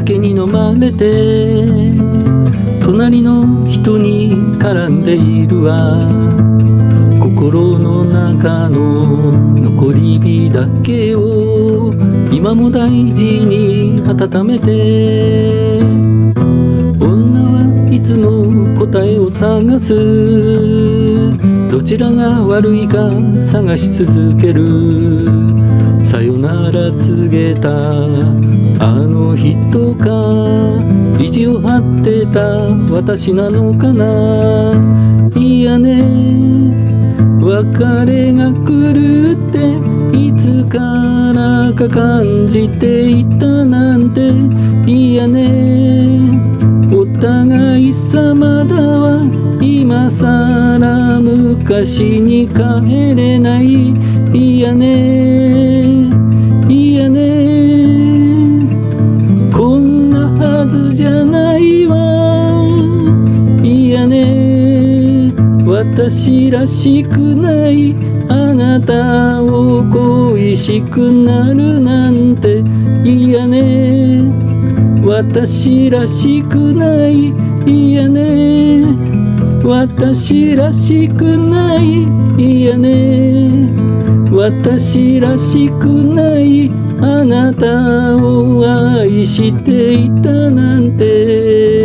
酒に飲まれて隣の人に絡んでいるわ。心の中の残り火だけを今も大事に温めて、女はいつも答えを探す。どちらが悪いか探し続ける。さよなら告げたあの人か、意地を張ってた私なのかな。いやね、別れが来るっていつからか感じていたなんて。いやね、お互い様だわ。今さら昔に帰れない。いやね、いやね、こんなはずじゃないわ。いやね、私らしくないあなたを恋しくなるなんて。いやね、私らしくない。いやね、私らしくない。いやね、私らしくない。あなたを愛していたなんて。